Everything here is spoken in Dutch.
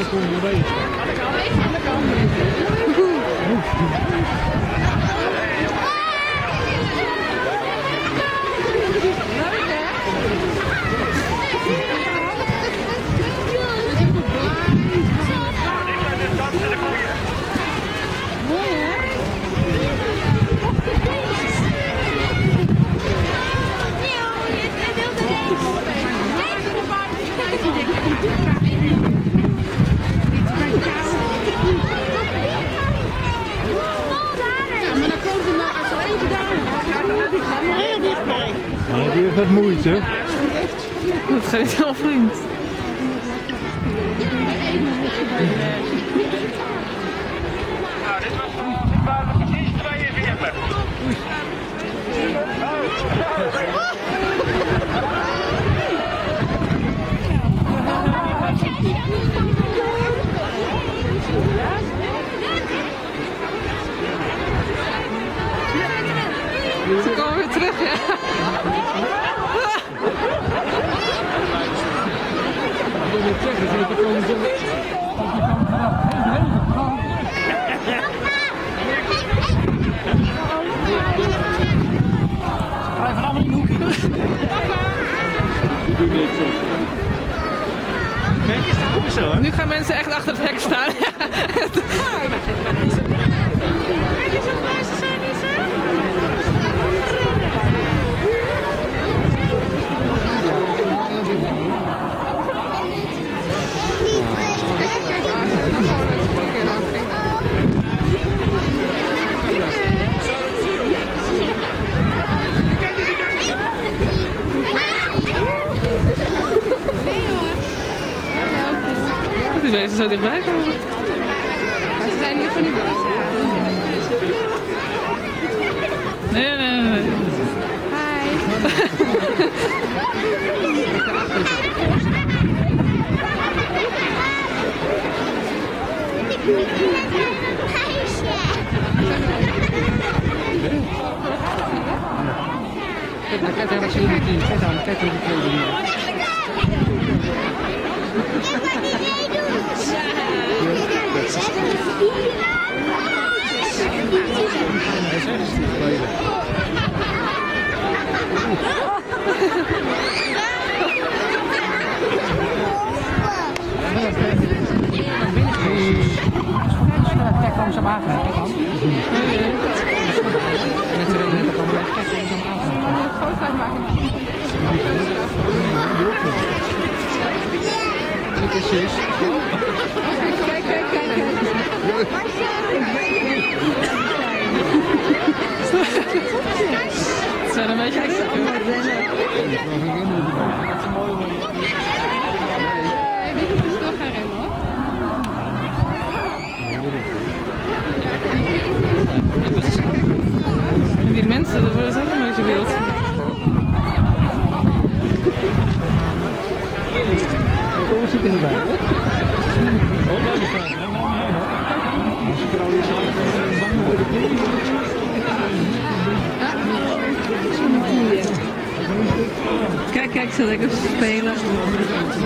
seconden bezig. Maar die heeft wat moeite. Dat geeft wel vriend. Nou, dit waren precies 42. Ze komen weer terug, ja. Nu gaan mensen echt achter het hek staan. Deze zo dichtbij komen. Maar ze zijn nu van die boos. Nee. Hi. Kijk daar, als je in de team. Kijk hoe die kleuren hier. Kijk, kom ze maar aan. Precies. Kijk. Het zijn een beetje gek. Die mensen, dat worden ook een beetje wild. Hoe zit erbij? Kijk, ze lekker spelen.